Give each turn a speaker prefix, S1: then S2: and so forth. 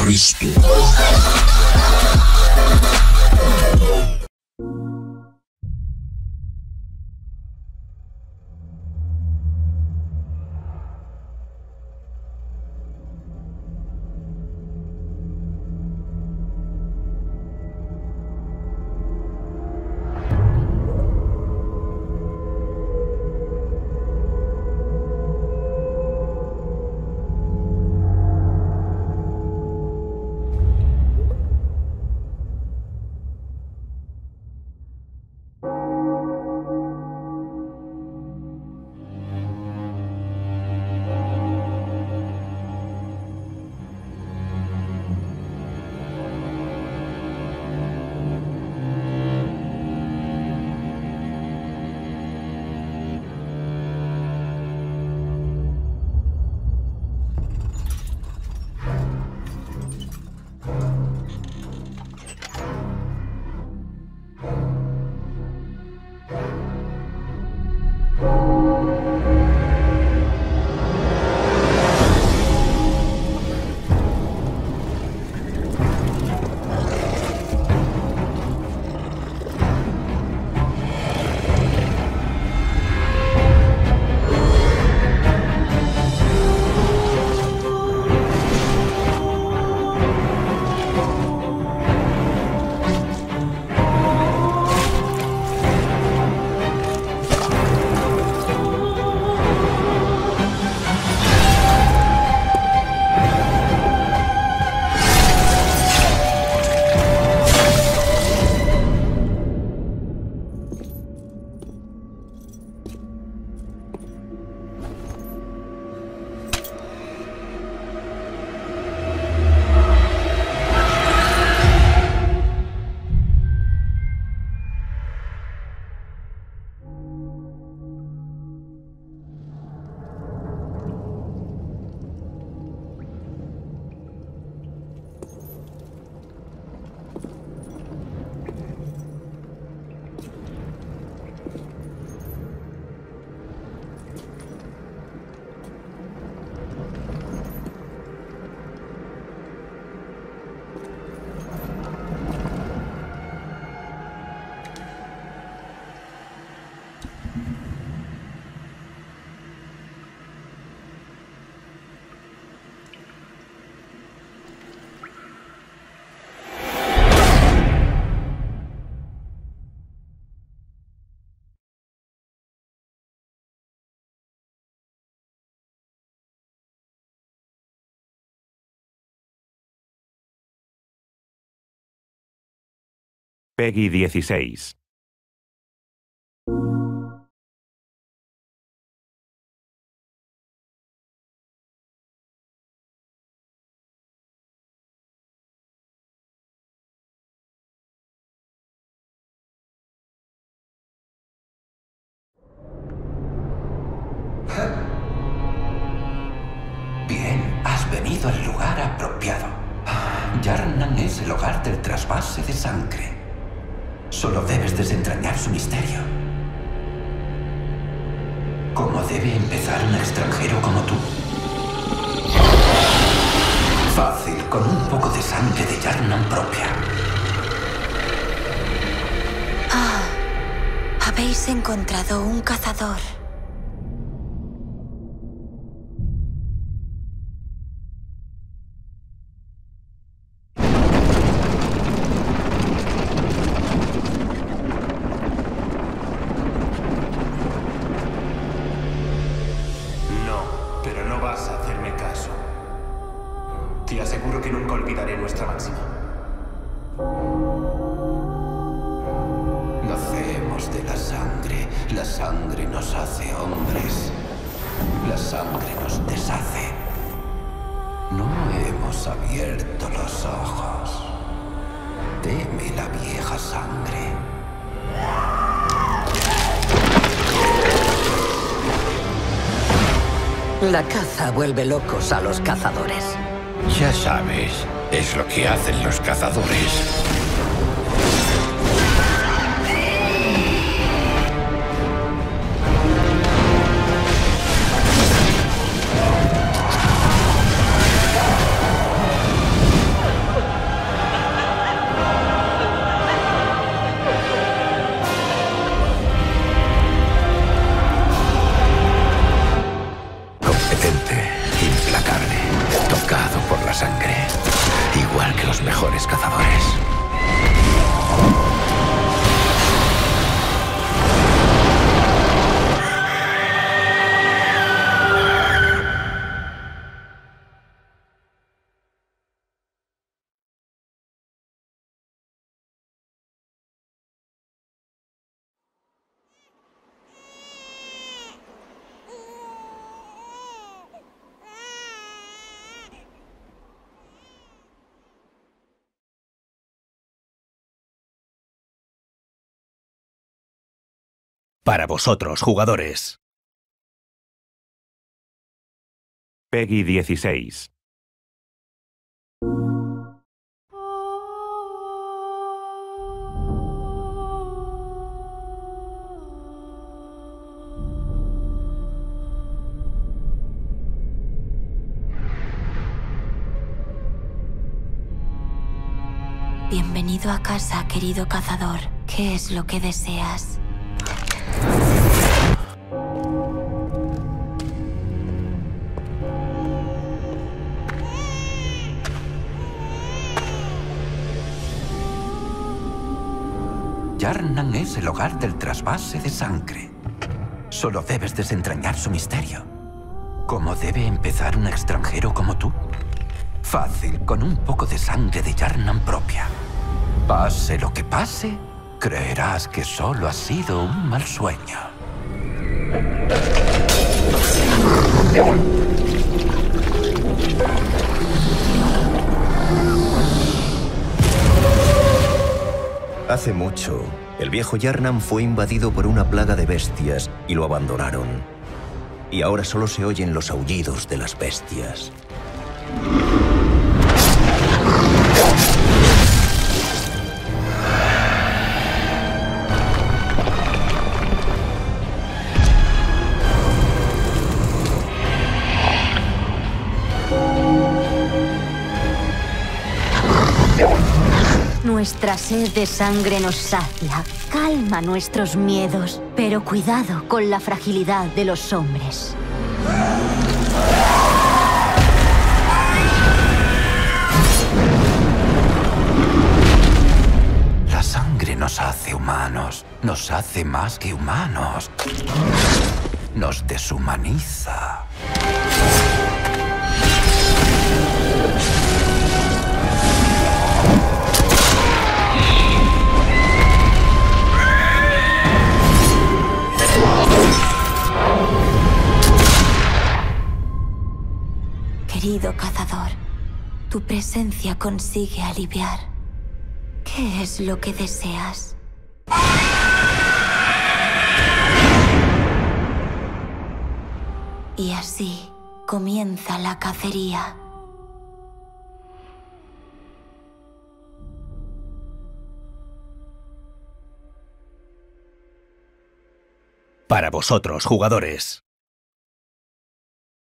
S1: Cristo.
S2: Peggy 16.
S3: Bien, has venido al lugar apropiado. Yharnan es el hogar del trasvase de sangre. Solo debes desentrañar su misterio. ¿Cómo debe empezar un extranjero como tú? Fácil, con un poco de sangre de Yharnan propia.
S4: Ah, habéis encontrado un cazador.
S5: Pero no vas a hacerme caso. Te aseguro que nunca olvidaré nuestra máxima.
S3: Nacemos de la sangre nos hace hombres. La sangre nos deshace. No hemos abierto los ojos. Teme la vieja sangre.
S6: La caza vuelve locos a los cazadores.
S7: Ya sabes, es lo que hacen los cazadores.
S1: Para vosotros, jugadores.
S2: Peggy 16.
S4: Bienvenido a casa, querido cazador. ¿Qué es lo que deseas?
S3: Yarnan es el hogar del trasvase de sangre. Solo debes desentrañar su misterio. ¿Cómo debe empezar un extranjero como tú? Fácil, con un poco de sangre de Yarnan propia. Pase lo que pase, creerás que solo ha sido un mal sueño.
S8: Hace mucho, el viejo Yarnan fue invadido por una plaga de bestias y lo abandonaron. Y ahora solo se oyen los aullidos de las bestias.
S9: Nuestra sed de sangre nos sacia, calma nuestros miedos, pero cuidado con la fragilidad de los hombres.
S3: La sangre nos hace humanos, nos hace más que humanos. Nos deshumaniza.
S4: Querido cazador, tu presencia consigue aliviar. ¿Qué es lo que deseas? Y así comienza la cacería.
S1: Para vosotros, jugadores.